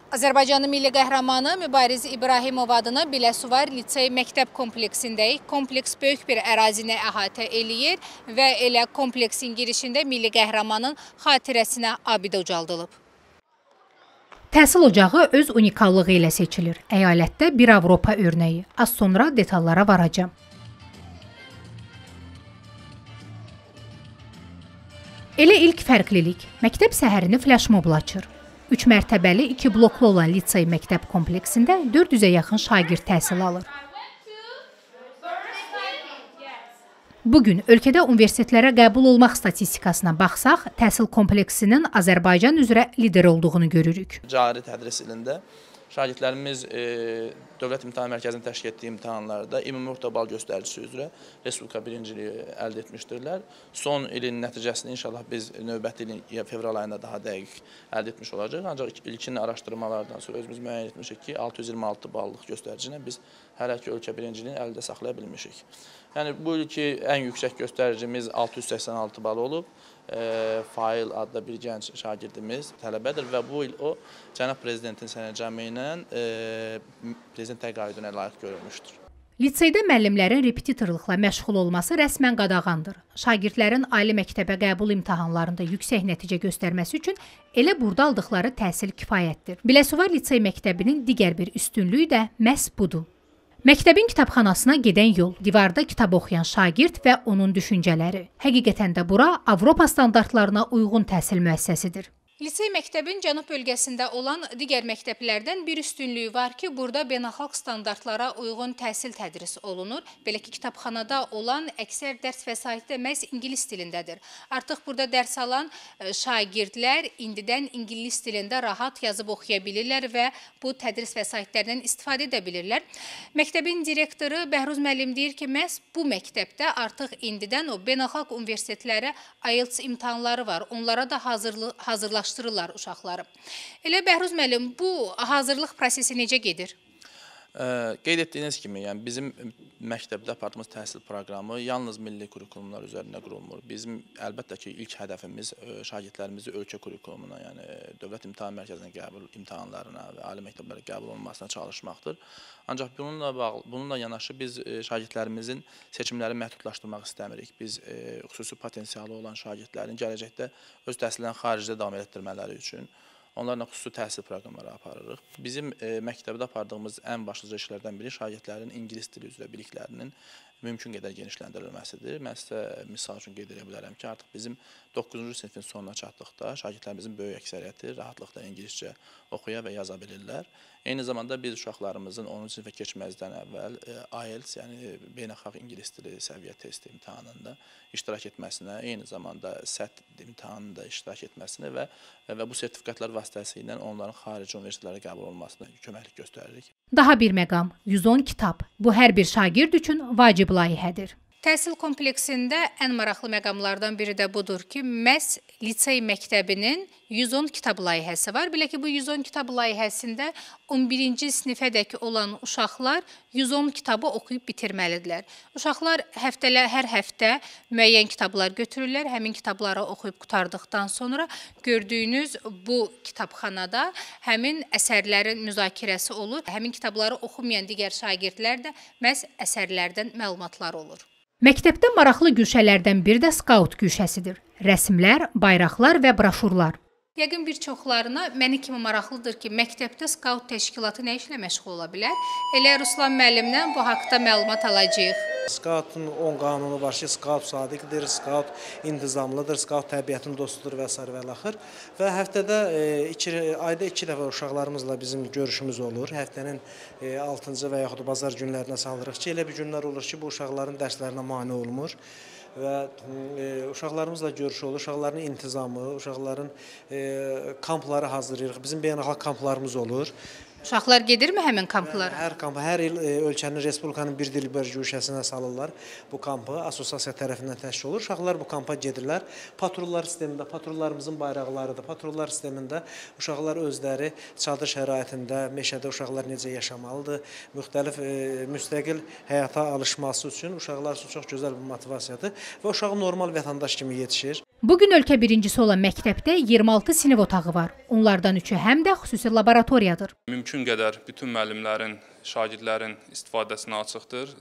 Azərbaycanın milli qəhrəmanı Mübariz İbrahimov adına Biləsuvar Lisey məktəb kompleksindəyik. Kompleks böyük bir ərazini əhatə eləyir və elə kompleksin girişində milli qəhrəmanın xatirəsinə abidə ucaldılıb. Təhsil ocağı öz unikallığı ilə seçilir. Əyalətdə bir Avropa örnəyi. Az sonra detallara varacağım. Elə ilk fərqlilik. Məktəb səhərini flashmobla açır. 3 mərtəbəli, 2 bloklu olan lisey məktəb kompleksində 400-ə yaxın şagird təhsil alır. Bugün ölkədə universitetlərə qəbul olmaq statistikasına baxsaq, təhsil kompleksinin Azərbaycan üzrə lider olduğunu görürük. Cari tədris ilində şagirdlərimiz Dövlət İmtahan Mərkəzinin təşkil etdiyi imtahanlarda ümumi orta bal göstəricisi üzrə Respublika birinciliyi əldə etmişdirlər. Son ilin nəticəsini inşallah biz növbəti ilin fevral ayında daha dəqiq əldə etmiş olacaq. Ancaq ilkin araşdırmalardan sonra özümüz müəyyən etmişik ki, 626 ballıq göstəricinə biz hələ ki ölkə birinciliyini əldə saxlaya bilmişik. Yəni bu ilki ən yüksək göstəricimiz 686 bal olub. Fail adlı bir gənc şagirdimiz tələbədir və bu il o Cənab Prezidentin sərəncamı ilə Prezident təqaüdünə layiq görülmüşdür. Liseydə müəllimlərin repetitorluqla məşğul olması rəsmən qadağandır. Şagirdlərin ali məktəbə qəbul imtahanlarında yüksək nəticə göstərməsi üçün elə burada aldıqları təhsil kifayətdir. Biləsuvar Lisey məktəbinin digər bir üstünlüyü də məhz budur. Məktəbin kitabxanasına gedən yol, divarda kitab oxuyan şagird və onun düşüncələri. Həqiqətən də bura Avropa standartlarına uyğun təhsil müəssisəsidir. Lisey məktəbin cənub bölgəsində olan digər məktəblərdən bir üstünlüyü var ki, burada beynəlxalq standartlara uyğun təhsil tədris olunur. Belə ki, kitabxanada olan əksər dərs vəsaiti də məhz ingilis dilindədir. Artıq burada dərs alan şagirdlər indidən ingilis dilində rahat yazıb oxuya bilirlər və bu tədris vəsaitlərdən istifadə edə bilirlər. Məktəbin direktoru Bəhruz müəllim deyir ki, məhz bu məktəbdə artıq indidən o beynəlxalq universitetlərə IELTS imtahanları var. Onlara da hazırlaşdırırlar uşaqları. Elə Bəhruz müəllim, bu hazırlıq prosesi necə gedir? Qeyd etdiyiniz kimi, yəni bizim məktəbdə apardığımız təhsil proqramı yalnız milli kurikulumlar üzərində qurulmur. Bizim əlbəttə ki, ilk hədəfimiz şagirdlərimizi ölkə kurikulumuna, yəni Dövlət İmtahan Mərkəzinin qəbul imtahanlarına və ali məktəblərə qəbul olunmasına çalışmaqdır. Ancaq bununla yanaşı biz şagirdlərimizin seçimləri məhdudlaşdırmaq istəmirik. Biz xüsusi potensialı olan şagirdlərin gələcəkdə öz təhsillərini xaricdə davam etdirmələri üçün onlarla xüsusi təhsil proqramları aparırıq. Bizim məktəbdə apardığımız ən başlıca işlərdən biri şagirdlərin ingilis dili üzrə biliklərinin mümkün qədər genişləndirilməsidir. Mən sizə misal üçün qeyd edə bilərəm ki, artıq bizim 9-cu sinifin sonuna çatdıqda şagirdlərimizin böyük əksəriyyəti rahatlıqla ingiliscə oxuya və yaza bilirlər. Eyni zamanda biz uşaqlarımızın 10-cu sinifə keçməzdən əvvəl IELTS, yəni beynəlxalq ingilis dili səviyyə testi imtahanında iştirak etməsinə, eyni zamanda SAT imtahanında iştirak etməsinə və bu sertifikatlar vasitəsilə onların xarici universitetlərə qəbul olmasına köməklik göstəririk. Daha bir məqam, 110 kitab. Bu hər bir şagird üçün vacib layihədir. Təhsil kompleksində ən maraqlı məqamlardan biri də budur ki, məhz lisey məktəbinin 110 kitab layihəsi var. Belə ki, bu 110 kitab layihəsində 11-ci sinifədək olan uşaqlar 110 kitabı oxuyub bitirməlidirlər. Uşaqlar hər həftə müəyyən kitablar götürürlər. Həmin kitabları oxuyub qurtardıqdan sonra gördüyünüz bu kitabxanada həmin əsərlərin müzakirəsi olur. Həmin kitabları oxumayan digər şagirdlər də məhz əsərlərdən məlumatlar olur. Məktəbdə maraqlı güşələrdən biri də skaut güşəsidir. Rəsmlər, bayraqlar və broşurlar. Yəqin bir çoxlarına məni kimi maraqlıdır ki, məktəbdə skaut təşkilatı nə işlə məşğul ola bilər? Elə Ruslan müəllimdən bu haqda məlumat alacağıq. Skautun 10 qanunu var ki, skaut sadiqdir, skaut intizamlıdır, skaut təbiətin dostudur və s. və l. Və həftədə ayda 2 dəfə uşaqlarımızla bizim görüşümüz olur. Həftənin 6-cı və yaxud bazar günlərinə salırıq ki, elə bir günlər olur ki, bu uşaqların dərslərinə mane olmur. Və uşaqlarımızla görüş olur, uşaqların intizamı, uşaqların kampları hazırlayırıq. Bizim beynəlxalq kamplarımız olur. Uşaqlar gedirmi həmin kamplara? Hər il ölkənin Respublikanın bir dil bölgüsünə salırlar bu kampı. Assosiasiya tərəfindən təşkil olunur. Uşaqlar bu kampa gedirlər. Patrullar sistemində, patrullarımızın bayraqlarıdır. Patrullar sistemində uşaqlar özləri çadır şəraitində, meşədə uşaqlar necə yaşamalıdır, müxtəlif müstəqil həyata alışması üçün uşaqlar üçün çox gözəl bir motivasiyadır və uşaq normal vətəndaş kimi yetişir. Bugün ölkə birincisi olan məktəbdə 26 sinif otağı var. Onlardan 3-ü həm də xüsusi laboratoriyadır. Mümkün qədər bütün müəllimlərin, şagirdlərin istifadəsinə açıqdır.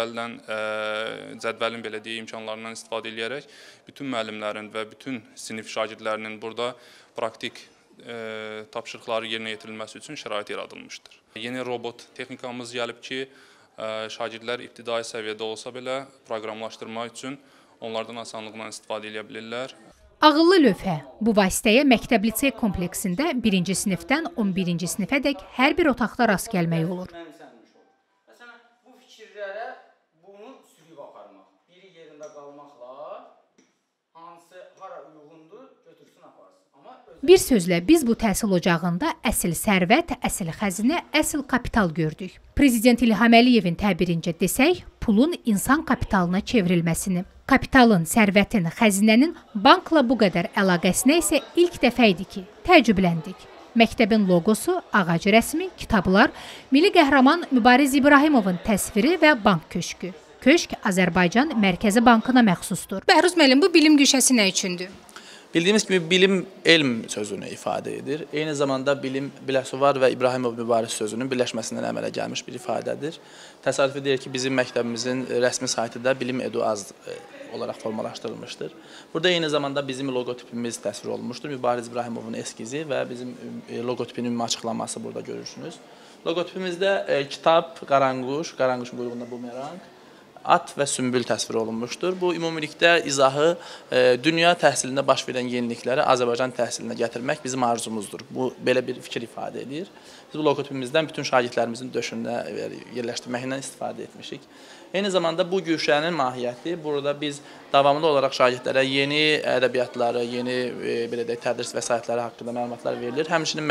Cədvəlin belə deyək imkanlarından istifadə edərək bütün müəllimlərin və bütün sinif şagirdlərinin burada praktik tapşırıqları yerinə yetirilməsi üçün şərait yaradılmışdır. Yeni robot texnikamız gəlib ki, şagirdlər ibtidai səviyyədə olsa belə proqramlaşdırma üçün onlardan asanlıqla istifadə edə bilirlər. Ağıllı lövhə bu vasitəyə məktəb lisey kompleksində 1-ci sinifdən 11-ci sinifədək hər bir otaqda rast gəlmək olur. Məsələn, bu fikirlərə bunu sürüb aparmaq, biri yerində qalmaqla hansı hara uyğundur, götürsün aparsın. Bir sözlə biz bu təhsil ocağında əsl sərvət, əsl xəzinə, əsl kapital gördük. Prezident İlham Əliyevin təbirincə desək, pulun insan kapitalına çevrilməsini. Kapitalın, sərvətin, xəzinənin bankla bu qədər əlaqəsinə isə ilk dəfə idi ki, təəccübləndik. Məktəbin loqosu, ağac rəsmi, kitablar, milli qəhrəman Mübariz İbrahimovun təsviri və bank köşkü. Köşk Azərbaycan Mərkəzi Bankına məxsusdur. Bəhruz müəllim, bu bilim güşəsi nə üçündür? Bildiyimiz kimi bilim elm sözünü ifadə edir. Eyni zamanda bilim Biləsuvar və İbrahimov Mübariz sözünün birləşməsindən əmələ gəlmiş bir ifadədir. Təsadüfi deyir ki, bizim məktəbimizin rəsmi saytında bilim edu-az olaraq formalaşdırılmışdır. Burada eyni zamanda bizim logotipimiz təsvir olunmuşdur. Mübariz İbrahimovun eskizi və bizim logotipinin ümumi açıqlaması burada görürsünüz. Logotipimizdə kitab, qaranquş, qaranquşun quyruğunda bumerang, at və sümbül təsvir olunmuşdur. Bu ümumilikdə izahı dünya təhsilində baş verən yenilikləri Azərbaycan təhsilinə gətirmək bizim arzumuzdur. Bu belə bir fikir ifadə edir. Biz bu logotipimizdən bütün şagirdlərimizin döşünə yerləşdirməyindən istifadə etmişik. Eyni zamanda bu güşənin mahiyyəti, burada biz davamlı olaraq şagirdlərə yeni ədəbiyyatları, yeni belə deyək, tədris vəsaitləri haqqında məlumatlar verilir. Həmçinin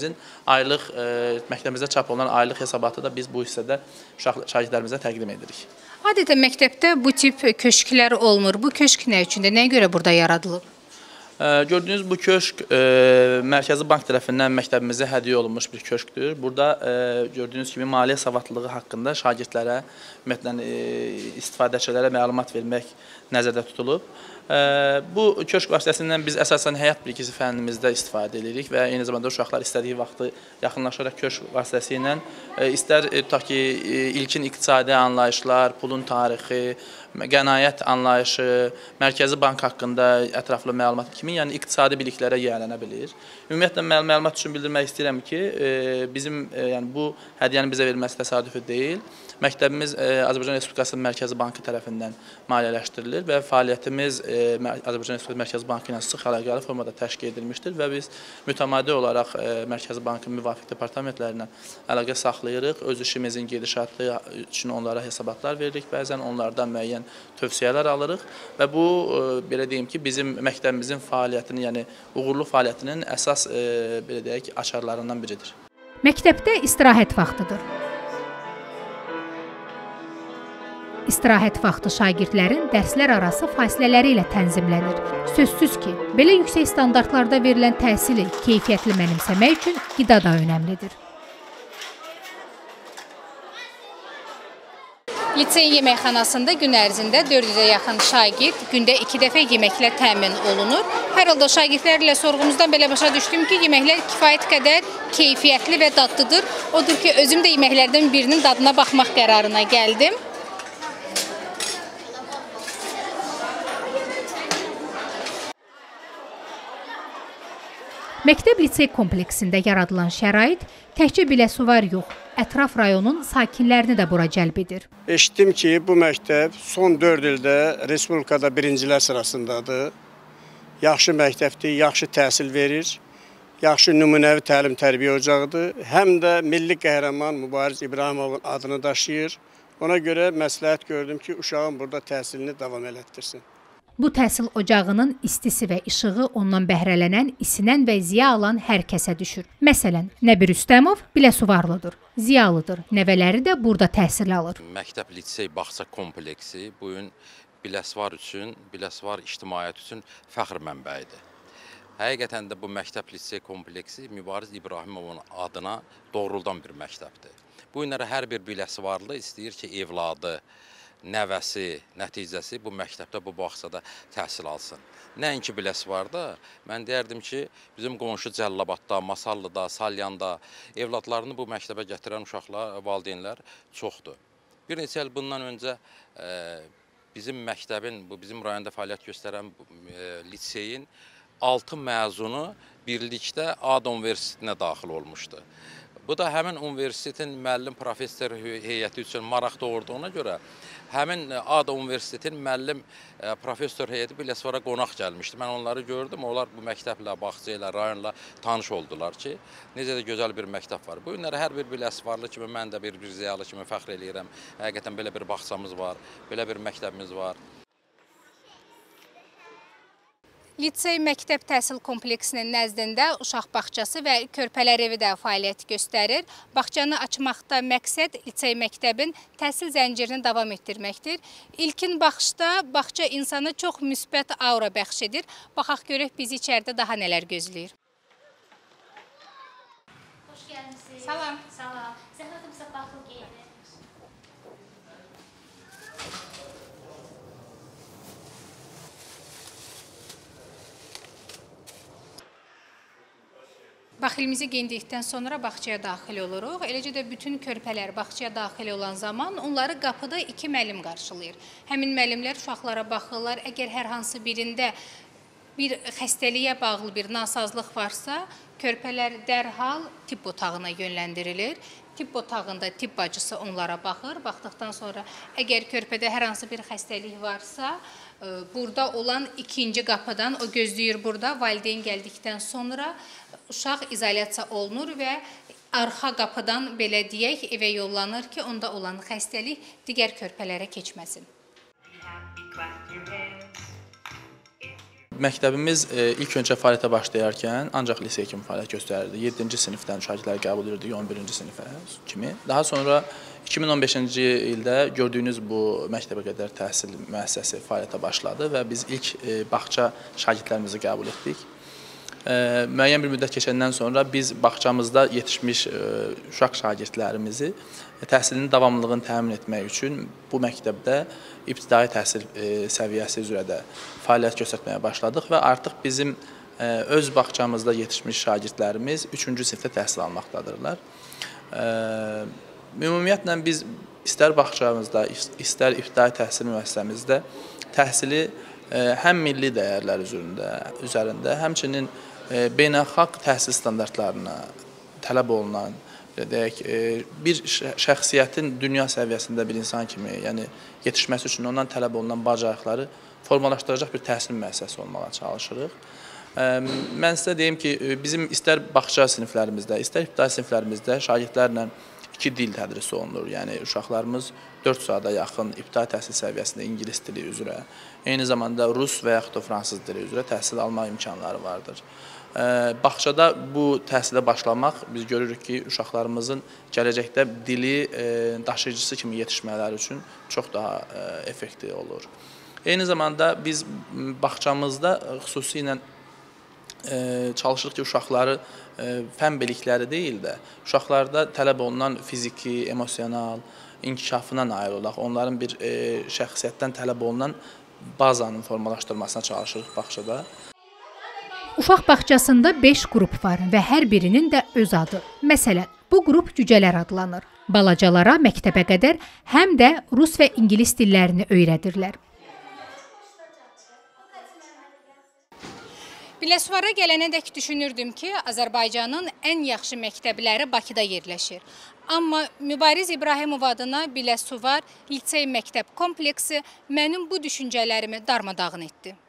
məktəbimizdə çap olunan aylıq hesabatı da biz bu hissədə şagirdlərimizə təqdim edirik. Adətən məktəbdə bu tip köşklər olmur. Bu köşk nə üçündür? Nəyə görə burada yaradılıb? Gördüyünüz bu köşk Mərkəzi Bank tərəfindən məktəbimizə hədiyyə olunmuş bir köşkdür. Burada gördüyünüz kimi maliyyə savadlılığı haqqında şagirdlərə, ümumiyyətlə istifadəçilərə məlumat vermək nəzərdə tutulub. Bu köşk vasitəsindən biz əsasən həyat bilgisi fənnimizdə istifadə edirik və eyni zamanda uşaqlar istədiyi vaxtı yaxınlaşaraq köşk vasitəsilə istər tutaq ki, ilkin iqtisadi anlayışlar, pulun tarixi, qənaət anlayışı, Mərkəzi Bank haqqında ətraflı məlumat kimi, yəni iqtisadi biliklərə yiyələnə bilir. Ümumiyyətlə məlumat üçün bildirmək istəyirəm ki, bizim yəni bu hədiyyənin bizə verilməsi təsadüfi deyil. Məktəbimiz Azərbaycan Respublikasının Mərkəzi Bankı tərəfindən maliyyələşdirilir və fəaliyyətimiz Azərbaycan Respublikası Mərkəzi Bankı ilə sıx əlaqəli formada təşkil edilmişdir və biz mütəmadi olaraq Mərkəzi Bankın müvafiq departamentlərindən əlaqə saxlayırıq. Öz işimizin gedişatı üçün onlara hesabatlar veririk, bəzən onlardan müəyyən tövsiyələr alırıq və bu, belə deyim ki, bizim məktəbimizin fəaliyyətinin, yəni uğurlu fəaliyyətinin əsas, belə deyək, açarlarından biridir. Məktəbdə istirahət vaxtıdır. İstirahət vaxtı şagirdlərin dərslər arası fasilələri ilə tənzimlənir. Sözsüz ki, belə yüksək standartlarda verilən təhsili keyfiyyətli mənimsəmək üçün qida da önəmlidir. Lisey yeməkxanasında gün ərzində 400-ə yaxın şagird gündə 2 dəfə yeməklə təmin olunur. Hər halda şagirdlərlə sorğumuzdan belə başa düşdüm ki, yeməklər kifayət qədər keyfiyyətli və dadlıdır. Odur ki, özüm də yeməklərdən birinin dadına baxmaq qərarına gəldim. Məktəb-lisey kompleksində yaradılan şərait təkcə Biləsuvar yox, ətraf rayonun sakinlərini də bura cəlb edir. Eşitdim ki, bu məktəb son 4 ildə Respublikada birincilər sırasındadır. Yaxşı məktəbdir, yaxşı təhsil verir, yaxşı nümunəvi təlim-tərbiyə ocağıdır. Həm də milli qəhrəman Mübariz İbrahimovun adını daşıyır. Ona görə məsləhət gördüm ki, uşağın burada təhsilini davam elətdirsin. Bu təhsil ocağının istisi və işığı ondan bəhrələnən, isinən və ziya alan hər kəsə düşür. Məsələn, Nəbi Rüstəmov Biləsuvarlıdır, ziyalıdır, nəvələri də burada təhsil alır. Məktəb, lisey, bağça kompleksi bu gün Biləsuvar üçün, Biləsuvar ictimaiyyəti üçün fəxr mənbəyidir. Həqiqətən də bu məktəb, lisey kompleksi Mübariz İbrahimovun adına doğruldan bir məktəbdir. Bu günlərə hər bir Biləsuvarlı istəyir ki, evladı, nəvəsi, nəticəsi bu məktəbdə, bu bağçada təhsil alsın. Nəinki Biləsuvarda, mən deyərdim ki, bizim qonşu Cəllabadda, Masallıda, Salyanda evladlarını bu məktəbə gətirən uşaqlar, valideynlər çoxdur. Bir neçə il bundan öncə bizim məktəbin, bizim rayonda fəaliyyət göstərən liseyin 6 məzunu birlikdə ADA Universitetinə daxil olmuşdu. Bu da həmin universitetin müəllim professor heyəti üçün maraq doğurduğuna görə həmin ADA Universitetin müəllim professor heyəti Biləsuvara qonaq gəlmişdi. Mən onları gördüm, onlar bu məktəblə, bağça ilə, rayonla tanış oldular ki, necə də gözəl bir məktəb var. Bu günləri hər bir Biləsuvarlı kimi, mən də bir ziyalı kimi fəxr eləyirəm. Həqiqətən belə bir bağçamız var, belə bir məktəbimiz var. Lisey məktəb təhsil kompleksinin nəzdində uşaq bağçası və körpələr evi də fəaliyyət göstərir. Bağçanı açmaqda məqsəd lisey məktəbin təhsil zəncirini davam etdirməkdir. İlkin baxışda bağça insana çox müsbət aura bəxş edir. Baxaq görək bizi içəridə daha nələr gözləyir. Hoş gəlmişsiniz. Salam. Salam. Zəhmətimizə baxıl geyinir. Baxilimizi geyindikdən sonra bağçaya daxil oluruq. Eləcə də bütün körpələr bağçaya daxil olan zaman onları qapıda 2 müəllim qarşılayır. Həmin müəllimlər uşaqlara baxırlar. Əgər hər hansı birində bir xəstəliyə bağlı bir nasazlıq varsa, körpələr dərhal tibb otağına yönləndirilir. Tibb otağında tibb bacısı onlara baxır. Baxdıqdan sonra əgər körpədə hər hansı bir xəstəlik varsa, burada olan 2-ci qapıdan, o gözləyir burada, valideyn gəldikdən sonra uşaq izolyasiya olunur və arxa qapıdan, belə deyək, evə yollanır ki, onda olan xəstəlik digər körpələrə keçməsin. Məktəbimiz ilk öncə fəaliyyətə başlayarkən ancaq lisey kimi fəaliyyət göstərirdi. 7-ci sinifdən şagirdləri qəbul edirdik 11-ci sinifə kimi. Daha sonra 2015-ci ildə gördüyünüz bu məktəbə qədər təhsil müəssisəsi fəaliyyətə başladı və biz ilk bağça şagirdlərimizi qəbul etdik. Müəyyən bir müddət keçəndən sonra biz bağçamızda yetişmiş uşaq şagirdlərimizi təhsilinin davamlılığını təmin etmək üçün bu məktəbdə ibtidai təhsil səviyyəsi üzrə də fəaliyyət göstərməyə başladıq və artıq bizim öz bağçamızda yetişmiş şagirdlərimiz 3-cü sinifdə təhsil almaqdadırlar. Ümumiyyətlə biz istər bağçamızda, istər ibtidai təhsil müəssisəmizdə təhsili həm milli dəyərlər üzərində, həmçinin beynəlxalq təhsil standartlarına tələb olunan, bir şəxsiyyətin dünya səviyyəsində bir insan kimi, yəni yetişməsi üçün ondan tələb olunan bacarıqları formalaşdıracaq bir təhsil müəssisəsi olmağa çalışırıq. Mən sizə deyim ki, bizim istər bağça siniflərimizdə, istər ibtidai siniflərimizdə şagirdlərlə 2 dil tədris olunur. Yəni uşaqlarımız 4 saata yaxın ibtidai təhsil səviyyəsində ingilis dili üzrə, eyni zamanda rus və yaxud da fransız dili üzrə təhsil alma imkanları vardır. Bağçada bu təhsilə başlamaq biz görürük ki, uşaqlarımızın gələcəkdə dili daşıyıcısı kimi yetişmələri üçün çox daha effektiv olur. Eyni zamanda biz bağçamızda xüsusilə çalışırıq ki, uşaqları fən bilikləri deyil də, uşaqlarda tələb olunan fiziki, emosional inkişafına nail olaq. Onların bir şəxsiyyətdən tələb olunan bazanın formalaşdırmasına çalışırıq bağçada. Uşaq bağçasında 5 qrup var və hər birinin də öz adı. Məsələn, bu qrup cücələr adlanır. Balacalara məktəbə qədər həm də rus və ingilis dillərini öyrədirlər. Biləsuvara gələnədək düşünürdüm ki, Azərbaycanın ən yaxşı məktəbləri Bakıda yerləşir. Amma Mübariz İbrahimov adına Biləsuvar lisey məktəb kompleksi mənim bu düşüncələrimi darmadağın etdi.